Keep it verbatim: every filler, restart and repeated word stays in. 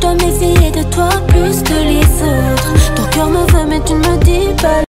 dois méfier de toi plus que les autres. Ton cœur me veut mais tu ne me dis pas.